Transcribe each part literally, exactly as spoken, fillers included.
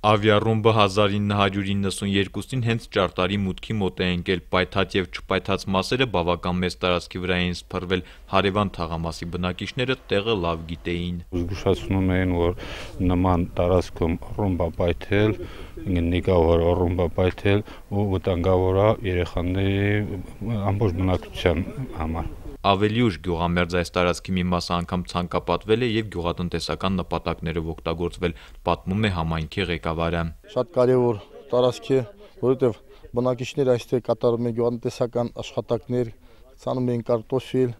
Ավիառումբը հազար ինը հարյուր իննսունյոթին հենց ճարտարի մուտքի մոտ է ընկել, պայթած եւ չպայթած մասերը բավական մեծ տարածքի վրա էին սփռվել, հարևան թաղամասի բնակիչները տեղը լավ գիտեին։ Զգուշացնում էին, որ նման տարածքում ռումբ է պայթել, նիկավոր ռումբ է պայթել ու վտանգավոր է երեխաների ամբողջ բնակչության համար։ Ավելի ուշ գյուղամերձ այս տարածքի մի մասը անգամ ցանկապատվել է եւ գյուղատնտեսական նպատակներով օգտագործվել, պատմում է համայնքի ղեկավարը։ Շատ կարևոր տարածք է, որովհետեւ բնակիչները այստեղ կատարում են գյուղատնտեսական աշխատանքներ, ցանում են կարտոֆիլ,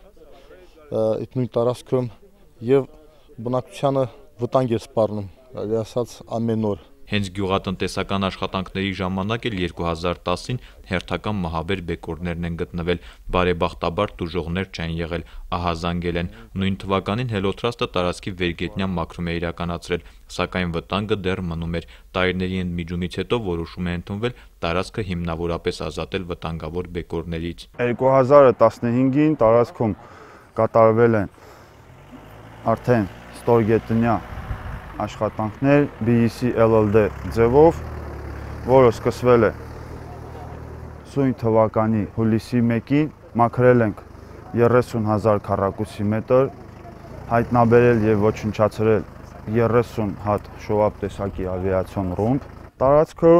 այդ նույն տարածքում եւ բնակչությանը վտանգ է սպառնում, ասած ամեն օր։ Հենց գյուղատնտեսական աշխատանքների ժամանակ էլ երկու հազար տասին հերթական մահաբեր բեկորներն են գտնվել, բարեբախտաբար տուժողներ չեն եղել, ահազանգել են։ Նույն թվականին Հելոթրաստը տարածքի վերգետնյա մաքրում է իրականացրել, սակայն վտանգը դեռ մնում էր։ Տարիների ընդմիջումից հետո որոշում է ընդունվել տարածքը հիմնավորապես ազատել վտանգավոր բեկորներից։ երկու հազար տասնհինգին տարածքում կատարվել են արդեն ստորգետնյա աշխատանքներ B E C L L D ձևով, որը սկսվել է սույն թվականի հուլիսի մեկին, մաքրել ենք երեսուն հազար քառակուսի մետր, հայտնաբերել եւ ոչնչացրել երեսուն հատ շոապ տեսակի ավիացիոն ռումբ։ Տարածքը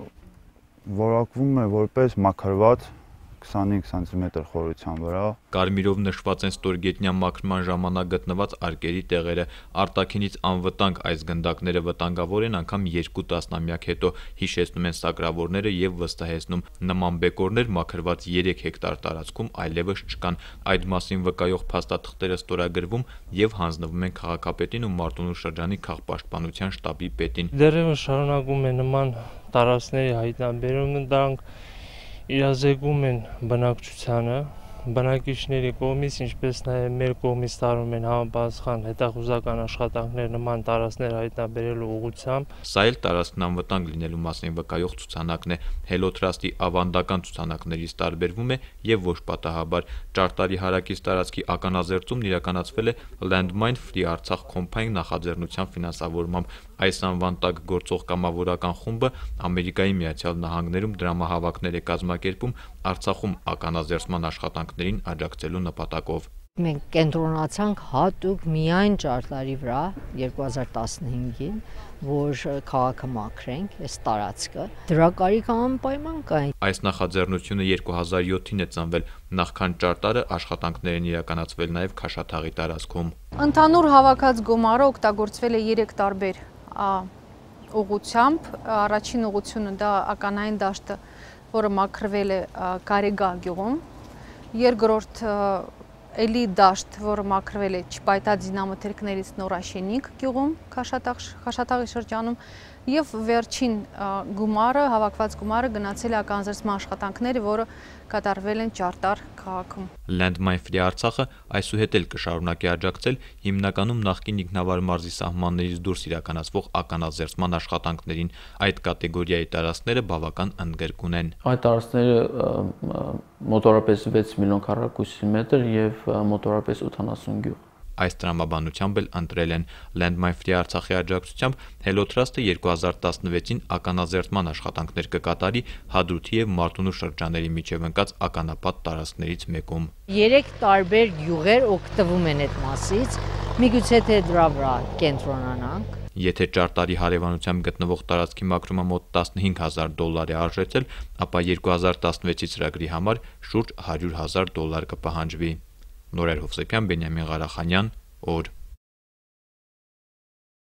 որակվում է որպես մաքրված քսանհինգ սանտիմետր խորության վրա։ Կարմիրով նշված են ստորգետնյա մաքրման ժամանակ գտնված արկերի տեղերը, արտաքինից անվտանգ այս գնդակները վտանգավոր են անգամ երկու տասնամյակ հետո, հիշեցնում են սակրավորները եւ վստահեցնում, նման բեկորներ մաքրված երեք հեկտար տարածքում այլևս չկան։ Այդ մասին վկայող փաստաթղթերը ստորագրվում եւ հանձնվում են քաղաքապետին ու Մարտունու շրջանի քաղաքապաշտպանության շտաբի պետին։ Դեռևս շարունակում է նման տարածքների հայտնաբերումը, դրանք իրազեկում են բնակչությանը, բնակիչների կողմից, ինչպես նաև մեր կողմից տարվում են համապատասխան հետախուզական աշխատանքներ նման տարածքներ հայտնաբերելու ուղղությամբ։ Սա էլ տարածքն անվտանգ լինելու մասին վկայող ցուցանակն է, Հելոթրաստի ավանդական ցուցանակներից տարբերվում է եւ ոչ պատահաբար։ Ճարտարի հարակից տարածքի ականազերծումն իրականացվել է Landmine Free Artsakh Campaign նախաձեռնության ֆինանսավորմամբ։ Այս անվան տակ գործող կամավորական խումբը Ամերիկայի Միացյալ Նահանգներում դրամահավաքներ է կազմակերպում Արցախում ականազերծման աշխատանքներին աջակցելու նպատակով։ Մենք կենտրոնացանք հատուկ միայն ճարտարի վրա երկու հազար տասնհինգին, որ քաղաքը մաքրենք, այս տարածքը։ Դրա կարիքը անպայման կա։ Այս նախաձեռնությունը երկու հազար յոթին է ծնվել, նախքան ճարտարը աշխատանքներ են իրականացվել նաև Քաշաթաղի տարածքում։ Ընդհանուր հավաքած գումարը օգտագործվել է երեք տարբեր ուղղությամբ, առաջին ուղղությունը դա ականային դաշտը, որը մաքրվել է Կարեգա գյուղում, երկրորդ էլի դաշտ, որը մաքրվել է չպայթած զինամթերքներից Նորաշենիկ գյուղում, Քաշաթաղի շրջանում, եւ վերջին գումարը, հավաքված գումարը գնացել է ականազերծման աշխատանքները, որը կատարվել են Ճարտար քաղաքում։ Landmine Free Artsakh-ը այսուհետ էլ կշարունակի աջակցել հիմնականում նախկին ինքնավար մարզի սահմաններից դուրս իրականացվող ականազերծման աշխատանքներին։ Այդ կատեգորիայի տարածքները բավական ընդգրկուն են։ Այդ տարածքները մոտորապես վեց միլիոն քառակուսի եւ մոտորապես ութանասուն գյուղ։ Այս տրամաբանությամբ էլ ընտրել են Landmine Free Artsakh-ի աջակցությամբ Հելոթրաստը երկու հազար տասնվեցին ականազերծման աշխատանքներ կկատարի Հադրութի եւ Մարտունու շրջանների միջև ընկած ականապատ տարածքներից մեկում։ Երեք տարբեր գյուղեր օգտվում են այդ մասից, միգուցե թե դրա վրա կենտրոնանանք։ Եթե ճարտարի հարևանությամբ գտնվող տարածքի մաքրումը մոտ տասնհինգ հազար դոլար է արժեցել, ապա երկու հազար տասնվեցի ծրագրի համար շուրջ հարյուր հազար դոլար կպահանջվի։ Նորեր Հովսեփյան, Բենյամին Ղարախանյան, օր